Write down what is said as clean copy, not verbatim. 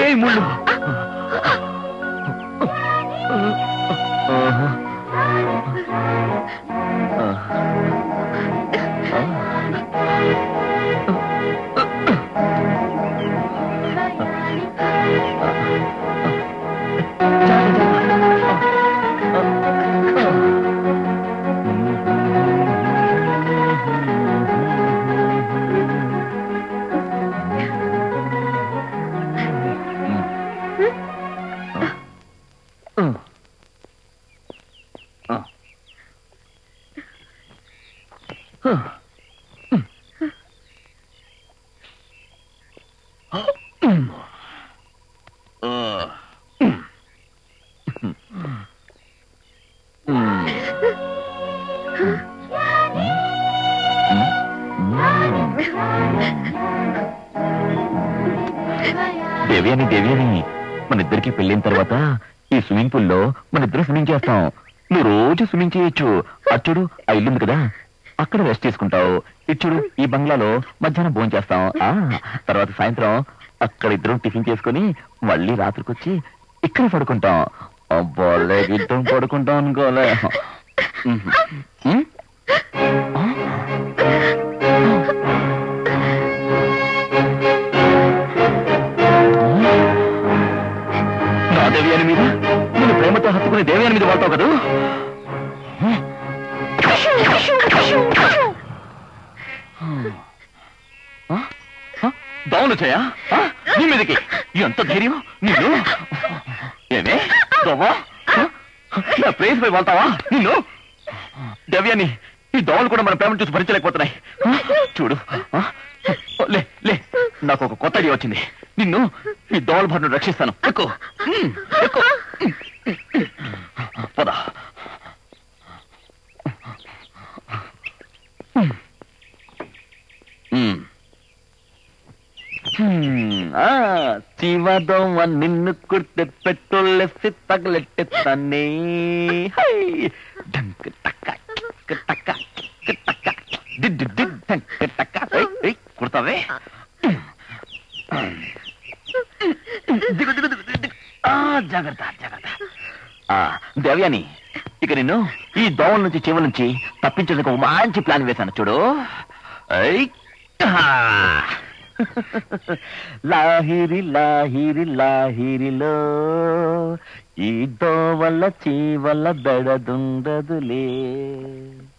ముళ్ళు. దేవ్యాని మన ఇద్దరికి పెళ్ళైన తర్వాత ఈ స్విమ్మింగ్ పూల్ లో మన ఇద్దరు స్విమ్మింగ్ చేస్తాం. నువ్వు రోజు స్విమ్మింగ్ చేయొచ్చు. అచ్చుడు ఆ ఇల్లుంది కదా, అక్కడ రెస్ట్ చేసుకుంటావు. ఇచ్చుడు ఈ బంగ్లాలో మధ్యాహ్నం భోజనం చేస్తాం. తర్వాత సాయంత్రం అక్కడ ఇద్దరం టిఫిన్ చేసుకుని మళ్ళీ రాత్రికి వచ్చి ఇక్కడ పడుకుంటాం. అబ్బాలే ఇద్దరం పడుకుంటాం అనుకోలే. నా దేవ్యాని మీద నేను ప్రేమతో హత్తుకునే దేవ్యాని మీద వాడతావు కదా. దోమలు చేయా నీ మీదకి ఎంత ధైర్యం నిన్ను. ఏమే దోమా నా ప్రేస్ పై వాళ్తావా నిన్ను. దేవ్యాని ఈ దోమలు కూడా మన ప్రేమను చూసి భరించలేకపోతున్నాయి. చూడు లే లే, నాకు ఒక కొత్త ఐడియా వచ్చింది. నిన్ను ఈ దోమల బారిని రక్షిస్తాను. ఎక్కు ఎక్కు పద. శివదోమ నిన్ను కుర్తే పెట్రోల్లెసి తగలెట్టేస్తానే. కుడతావే. జాగ్రత్త జాగ్రత్త. దేవ్యాని, ఇక నిన్ను ఈ దోమల నుంచి చెవుల నుంచి తప్పించడానికి ఒక మంచి ప్లాన్ వేశాను చూడు. లాహిరి లాహిరి లాహిరిలో ఈ దోవల చీవల బెడదుండదులే.